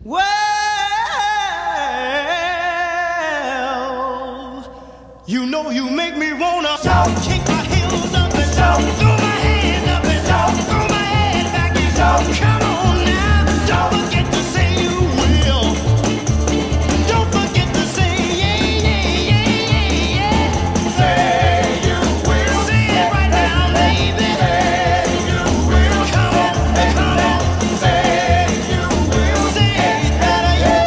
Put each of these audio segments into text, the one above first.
Well, you make me wanna kick my heels up and throw my hands up and throw my head back and come on now. Don't forget to say you will. Don't forget to say yeah, yeah, yeah, yeah. Say you will. Say it right now, baby. Say you will. Come on, come on. Say you will. Say it better, yeah.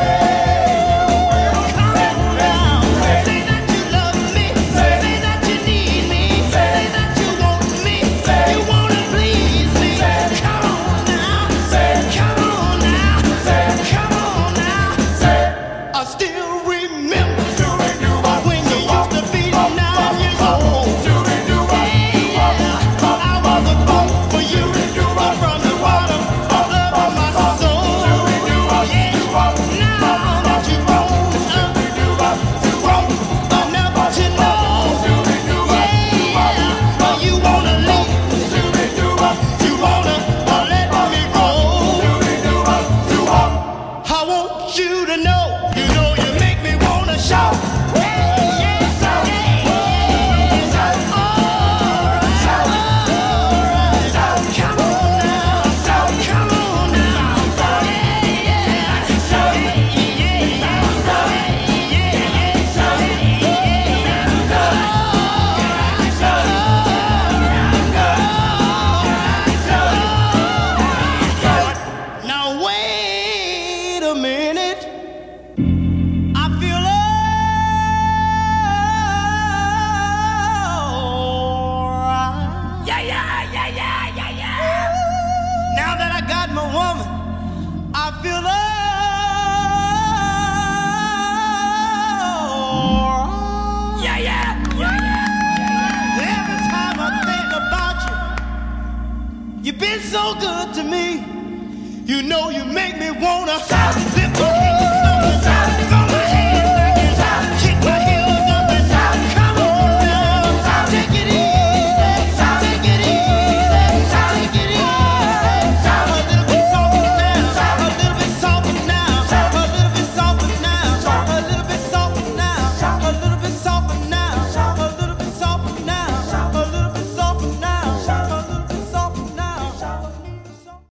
Come on now. Say that you love me. Say that you need me. Say that you want me. You wanna please me. Come on now. Come on now. Come on now. I still remember when you used to be 9 years old. Yeah, I was a fool for you from the bottom of my soul. Yeah, now that you grown up enough to know, yeah, you wanna leave, you wanna let me go. I want you to know, you make me wanna shout. Now wait a minute. I feel alright. Now that I got my woman, I feel alright. Every time I think about you, you've been so good to me. You make me wanna lift my hands up and throw my